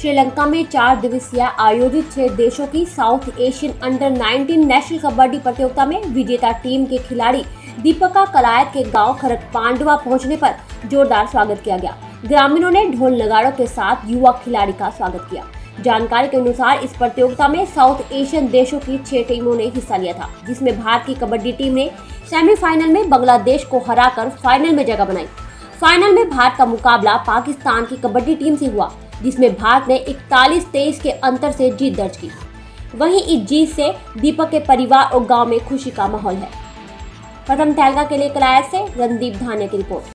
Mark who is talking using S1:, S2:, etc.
S1: श्रीलंका में 4 दिवसीय आयोजित 6 देशों की South Asian under 19 national kabaddi प्रतियोगिता में विजेता टीम के खिलाड़ी दीपिका कलायत के गांव खरक पांडवा पहुंचने पर जोरदार स्वागत किया गया। ग्रामीणों ने ढोल नगाड़ों के साथ युवा खिलाड़ी का स्वागत किया। जानकारी के अनुसार इस प्रतियोगिता में साउथ एशियन देशों की 6 टीमों ने हिस्सा लिया था, जिसमें भारत की कबड्डी टीम ने सेमीफाइनल में बांग्लादेश को हराकर फाइनल में जगह बनाई। फाइनल में भारत का मुकाबला पाकिस्तान की कबड्डी टीम से हुआ, जिसमें भारत ने 41-23 के अंतर से जीत दर्ज की। वहीं इस जीत से दीपक के परिवार और गांव में खुशी का माहौल है। प्रथम तहलका के लिए कलायत से रणदीप धानिया की रिपोर्ट।